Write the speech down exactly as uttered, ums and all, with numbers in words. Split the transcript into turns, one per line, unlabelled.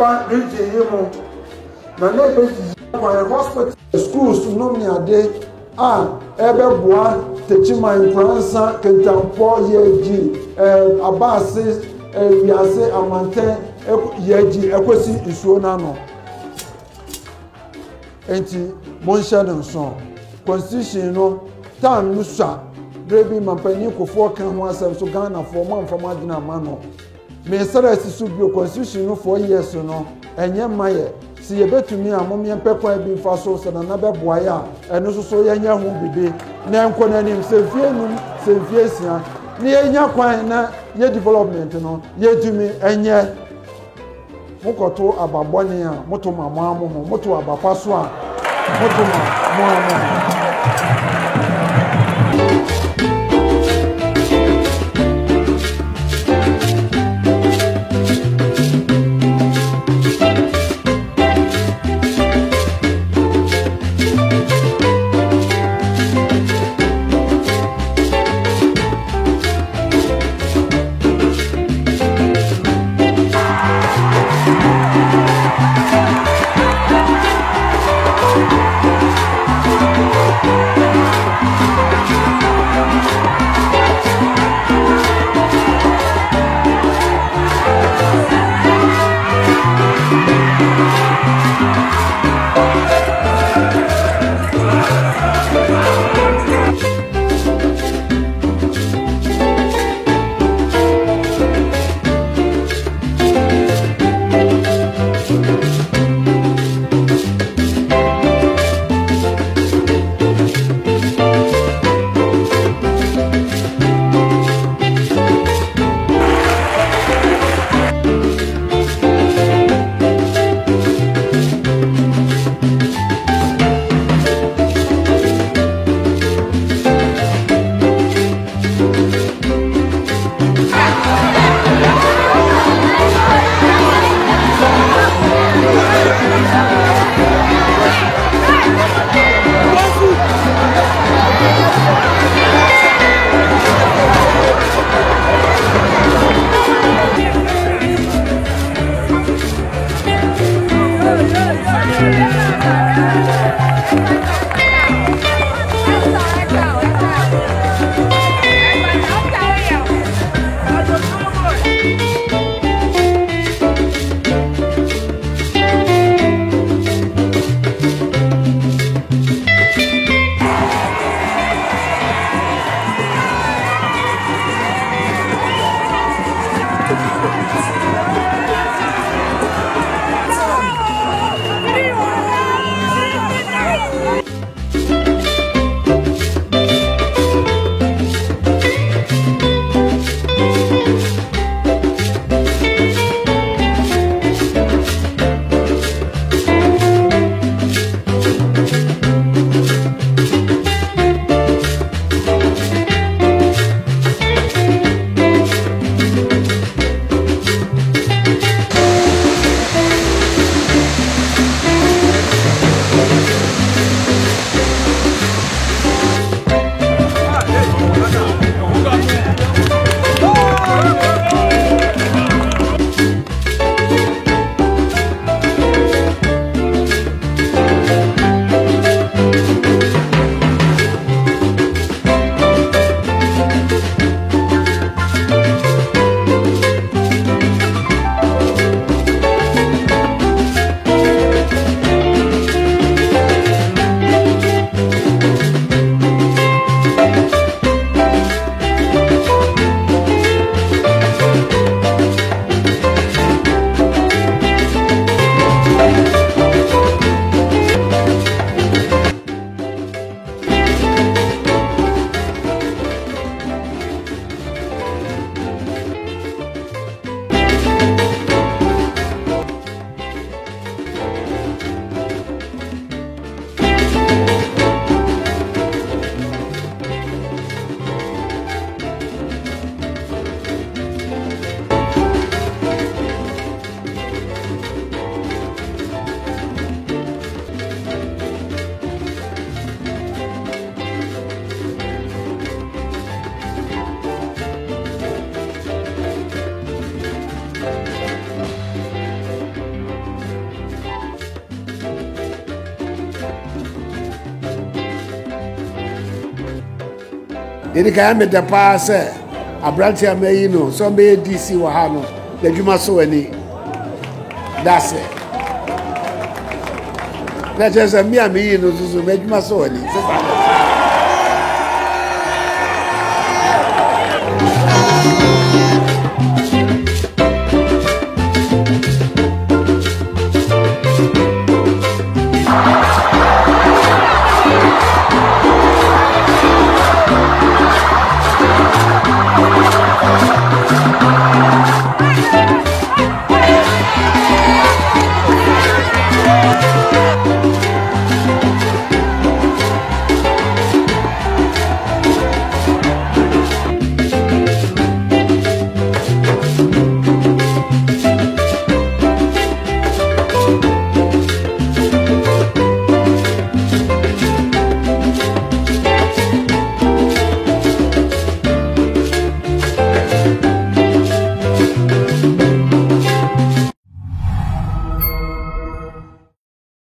eba region yi mo na na ebe kwa hospital schools no me ade a ebe boa techima influenza kentampo yeji eh abase wiase amanten yeji ekosi isuo na no enti monhya no so constitution no time nusa drebi mampani kofo kan ho asem so Ghana for man from adina mano me sara sisu bio constitution no four years no enye maye si yebetumi a momye mpekwa bi fa so se na na beboa ya eno so so yenya ho bibe na enko na nim se fie num se fie sia ni yenya kwan na ye development no ye dumi enye mukoto ababoni a moto mama mo moto abapa so a moto mama mo
We'll be right back. yɛde ka ya meda paa sɛ abrante amayi no so be D C wɔ ha no da dwuma so wani that's it na just me am yi no so so me dwuma so wani